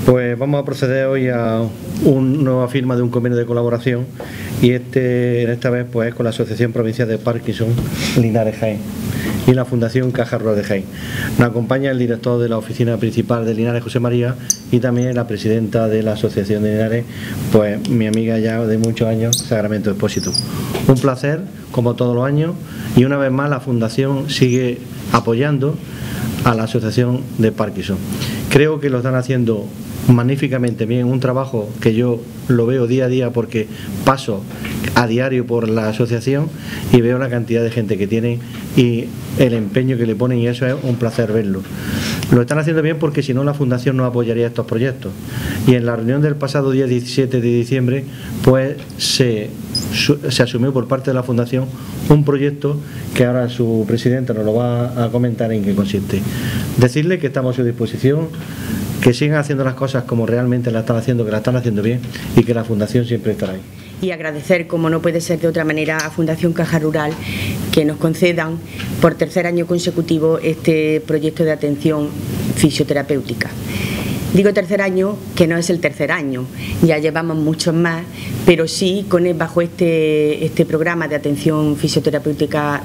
Pues vamos a proceder hoy a una nueva firma de un convenio de colaboración y esta vez pues es con la Asociación Provincial de Parkinson Linares Jaén y la Fundación Caja Rural de Jaén. Nos acompaña el director de la oficina principal de Linares, José María, y también la presidenta de la Asociación de Linares, pues mi amiga ya de muchos años, Sacramento Expósito. Un placer, como todos los años, y una vez más la Fundación sigue apoyando a la Asociación de Parkinson. Creo que lo están haciendo magníficamente bien, un trabajo que yo lo veo día a día porque paso a diario por la asociación y veo la cantidad de gente que tienen y el empeño que le ponen, y eso es un placer verlo. Lo están haciendo bien porque si no la Fundación no apoyaría estos proyectos, y en la reunión del pasado día 17 de diciembre pues se asumió por parte de la Fundación un proyecto que ahora su presidenta nos lo va a comentar en qué consiste. Decirle que estamos a su disposición, que sigan haciendo las cosas como realmente las están haciendo, que las están haciendo bien, y que la Fundación siempre estará ahí. Y agradecer, como no puede ser de otra manera, a Fundación Caja Rural que nos concedan por tercer año consecutivo este proyecto de atención fisioterapéutica. Digo tercer año, que no es el tercer año, ya llevamos muchos más, pero sí bajo este programa de atención fisioterapeuta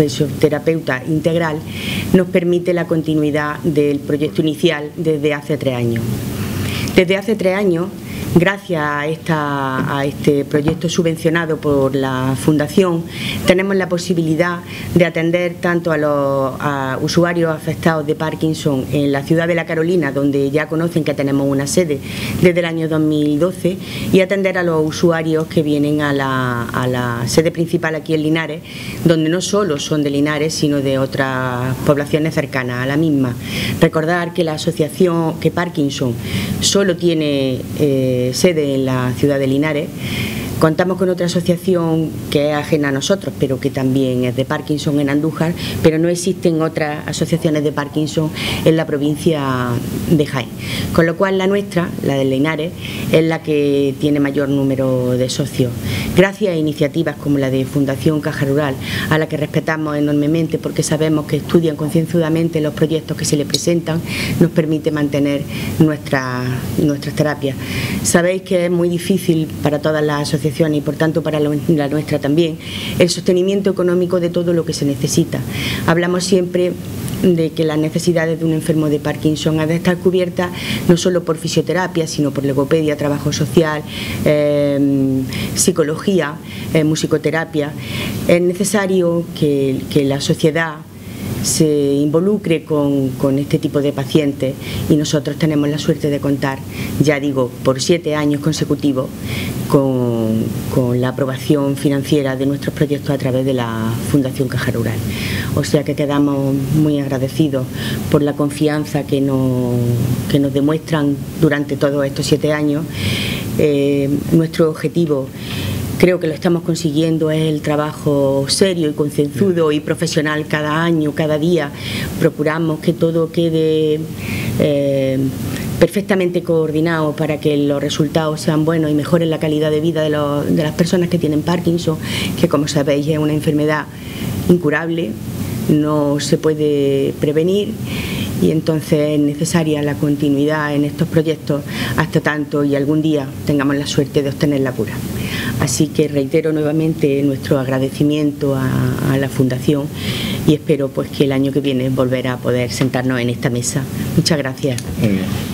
integral nos permite la continuidad del proyecto inicial desde hace 3 años. Desde hace 3 años, gracias a este proyecto subvencionado por la Fundación, tenemos la posibilidad de atender tanto a los usuarios afectados de Parkinson en la ciudad de La Carolina, donde ya conocen que tenemos una sede desde el año 2012, y atender a los usuarios que vienen a la sede principal aquí en Linares, donde no solo son de Linares, sino de otras poblaciones cercanas a la misma. Recordar que la asociación, que Parkinson solo tiene sede en la ciudad de Linares. Contamos con otra asociación que es ajena a nosotros, pero que también es de Parkinson en Andújar, pero no existen otras asociaciones de Parkinson en la provincia de Jaén. Con lo cual la nuestra, la de Linares, es la que tiene mayor número de socios. Gracias a iniciativas como la de Fundación Caja Rural, a la que respetamos enormemente porque sabemos que estudian concienzudamente los proyectos que se les presentan, nos permite mantener nuestras terapias. Sabéis que es muy difícil para todas las asociaciones y por tanto para la nuestra también el sostenimiento económico de todo lo que se necesita. Hablamos siempre de que las necesidades de un enfermo de Parkinson han de estar cubiertas no solo por fisioterapia, sino por logopedia, trabajo social, psicología, musicoterapia. Es necesario que la sociedad se involucre con este tipo de pacientes, y nosotros tenemos la suerte de contar, ya digo, por 7 años consecutivos con la aprobación financiera de nuestros proyectos a través de la Fundación Caja Rural. O sea que quedamos muy agradecidos por la confianza que nos demuestran durante todos estos 7 años. Nuestro objetivo, creo que lo estamos consiguiendo, es el trabajo serio y concienzudo y profesional cada año, cada día. Procuramos que todo quede perfectamente coordinado para que los resultados sean buenos y mejoren la calidad de vida de las personas que tienen Parkinson, que como sabéis es una enfermedad incurable, no se puede prevenir. Y entonces es necesaria la continuidad en estos proyectos hasta tanto y algún día tengamos la suerte de obtener la cura. Así que reitero nuevamente nuestro agradecimiento a la Fundación y espero pues que el año que viene volver a poder sentarnos en esta mesa. Muchas gracias.